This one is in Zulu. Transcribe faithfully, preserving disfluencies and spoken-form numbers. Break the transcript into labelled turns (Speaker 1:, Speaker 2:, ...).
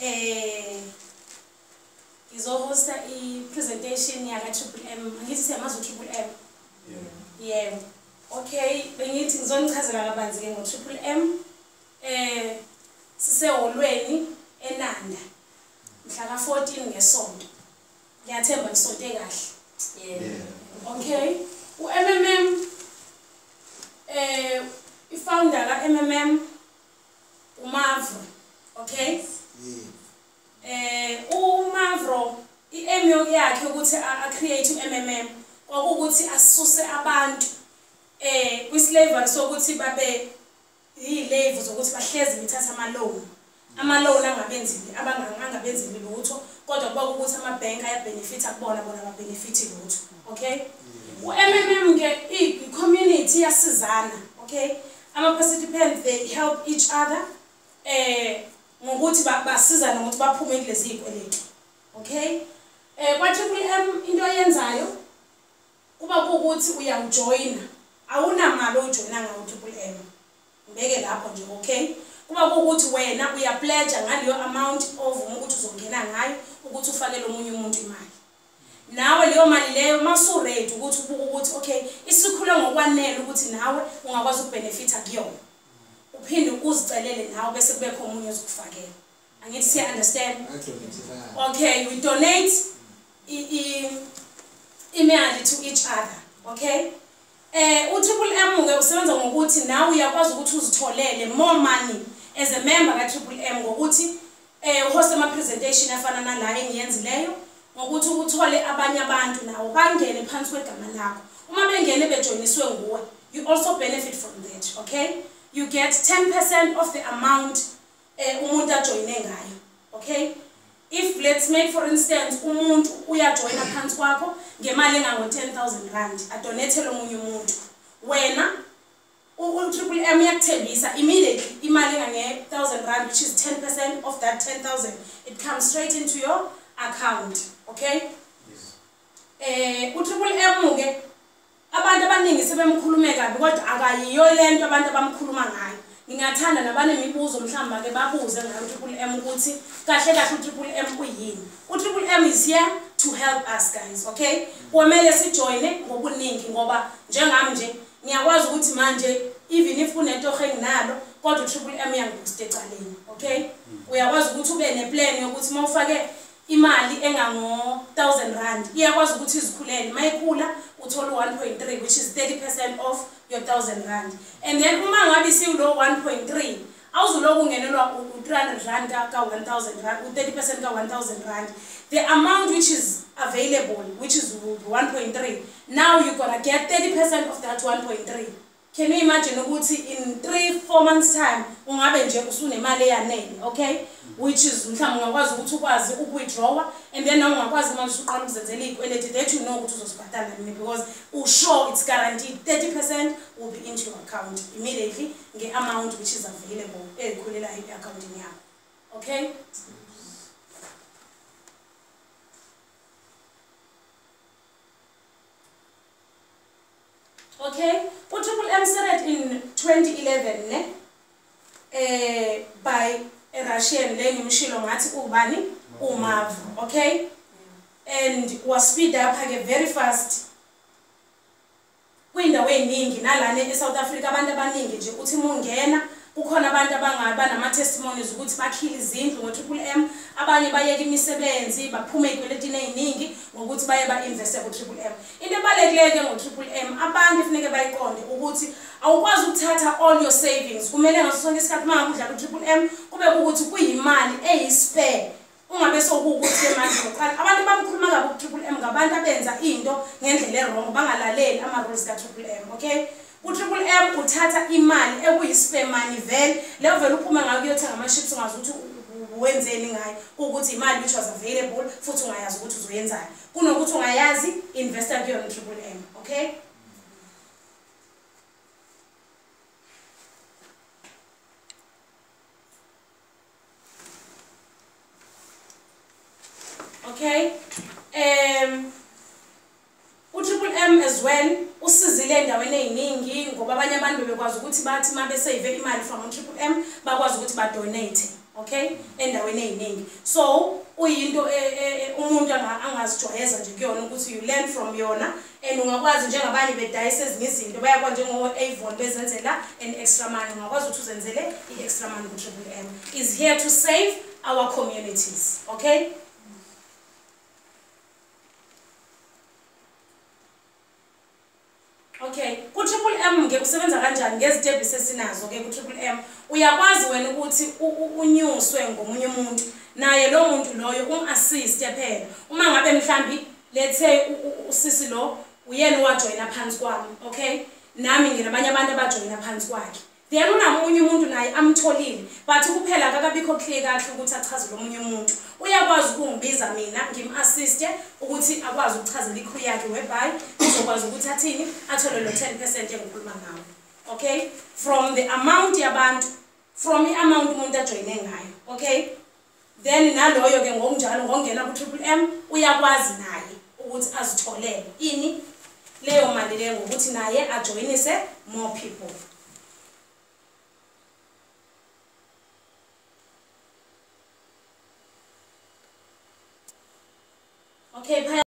Speaker 1: eh izohosta i-presentation yaka Triple M. Ngithi siyamazi Triple M. Yeah. Yeah. Okay, bengithi ngizonichazela kabanzi ke ngo Triple M. Eh siseholweni eNanda. Mhla ka fourteen ngesonto. Ngiyathemba nisonto kahle. Yeah. Okay. U-M M M eh i-founder ka M M M uMavro. Okay? Eh uMavro i-aim yakhe ukuthi a-create u-M M M kwakukuthi asuse abantu eh kwislavery sokuthi babe yilave zokuthi bahlezi bethatha ama loan ama loan angabenzile abangangabenzile lutho kodwa kuba ukuthi ama bank aya benefit akubona bona ba benefit lutho. Okay? U-M M M ke i-community yasizana. Okay? Ama participants they help each other eh ngokuthi basizana ukuthi baphume kulezi ikweletu. Okay? Eh kwa Triple M into yenzayo kuba ukuthi uyajoina awunamali ojoina ngawo Triple M. Ngibeke lapho nje. Okay? Kuba ukuthi wena uya pledge ngaleyo amount ovuma ukuthi uzongena ngayo ukuthi ufakele omunye umuntu imali. Nawe leyo mali leyo masu ready ukuthi ubuka ukuthi okay isikhule ngokwanele ukuthi nawe ungakwazi ukubenefita kuyona. Uphinde uzicelele nawe bese kube khona umunye ozokufakela. Angithi siya understand? Okay, we donate imali to each other. Okay? Eh u Triple M ke usebenza ngokuthi nawe uyakwazi ukuthi uzitholele more money as a member ka Triple M ngokuthi eh uhost ama presentation afana nala engiyenzileyo ngokuthi ukuthole abanye abantu nawo bangene phansi kwegama lakho. Uma bengene bejoiniswe nguwe, you also benefit from that. Okay? You get ten percent of the amount eh umuntu ajoine ngayo. Okay? If let's make for instance umuntu uyajoina phansi kwakho ngemali engango ten thousand rand adonate lo munye umuntu, wena u Triple M yakuthembisa immediately imali engange one thousand rand which is ten percent of that ten thousand, it comes straight into your account. Okay? Yes. Eh u Triple M ke abantu abaningi sebemkhulume kabi kodwa akayiyo lento abantu abamkhuluma ngayo. Ngingathanda nabane imibuzo mhlamba ke babuze ngayo Triple M ukuthi kahle kahle u Triple M uyini. U Triple M is here to help us guys. Okay? Kumele sijoine ngobuningi ngoba njengami nje ngiyakwazi ukuthi manje even if kunento enginalo kodwa u Triple M yangiboost ecaleni. Okay? Uyakwazi ukuthi ube neplan yokuthi mawufake imali engango one thousand rand iyakwazi ukuthi izikhulele mayikhula uthola one point three which is thirty percent of your one thousand rand. And then uma ngabe siulo one point three awuzuloku ungenelwa u three hundred rand ka one thousand rand u thirty percent ka one thousand rand, the amount which is available which is one point three, now you're gonna get thirty percent of that one point three. Can you imagine ukuthi in three four months time ungabe nje usunemali eyanele. Okay? Which is mhlawumbe ungakwazi ukuthi ukwazi ukuwithdraw and then nawe ungakwazi manje uqala ukuzenzela ikweleti that you know ukuthi uzosibhadala nini because u sure it's guaranteed thirty percent will be into your account immediately nge amount which is available ekhulela i-account yakho. Okay? Okay? U Triple M started in twenty eleven ne eh by a Russian le ngimshilo ngathi ubani uMavro. Okay? And was speed up again very fast. Kwindawo eningi nalana eSouth Africa abantu abaningi nje uthi mungena kukhona abantu abangaba nama testimonies ukuthi bakhila izindlu ngo Triple M, abanye bayeka imisebenzi baphume ekweletini eziningi ngokuthi baye ba invest ku Triple M. Into ebalekileke ngo Triple M abantu kufanele bayiqonde ukuthi awukwazi ukuthatha all your savings. Kumele ngaso sonke isikhathi mangakudla ku Triple M kube ukuthi kuyimali eyispare. Ungabe sokukuthi manje ngoqala abantu bamkhuluma kabi ku Triple M ngabantu abenza into ngendlela errong bangalaleli ama rules ka Triple M. Okay? U Triple M uthatha imali ekuyispare money vele leyo vele uphuma ngayo kuyothenga ama chips ungazi ukuthi wenzeni ngayo ukuthi imali which was available futhi ungayazi ukuthi uzoyenzani kunokuthi ungayazi investor kuyo Triple M. Okay? Okay? Um u Triple M as well usizile endaweni eziningi ngoba abanye abantu bebekwazi ukuthi bathi mabe save imali from Triple M bakwazi ukuthi ba donate. okay, endaweni eziningi. So uyinto umuntu angazijwayeza nje kuyona ukuthi you learn from yona, and ungakwazi njengabanye bedayisa ezinye izinto bayakwazi njengo Avon bezenzela an extra money, ungakwazi ukuthi uzenzele i-extra money ku Triple M. Is here to save our communities, okay? Okay, ku Triple M ke usebenza kanjani ngezitebhisi esinazo ke ku Triple M? Uyakwazi wena ukuthi unyuswe ngomunye umuntu, naye lo muntu loyo um-assist phela. Uma ngabe mhlambi let's say usisi lo uyena owajoyina phansi kwami, okay? Nami nginabanye abantu abajoyina phansi kwakhe. Then unamunye umuntu naye amtholile, but kuphela akakabikho clear kahle ukuthi achaze lo munye umuntu. Uyakwazi ukungibiza mina ngim-assist ukuthi akwazi ukuchazela i-crew yakhe whereby uzokwazi ukuthi athini athole lo ten percent engikhuluma ngawo. Okay? From the amount yabantu, from the amount umuntu ajoyine ngayo. Okay? Then naloyo ke ngokunjalo ngongena ku Triple M uyakwazi naye ukuthi azitholele ini leyo mali leyo ngokuthi naye ajoyinise more people. Okay.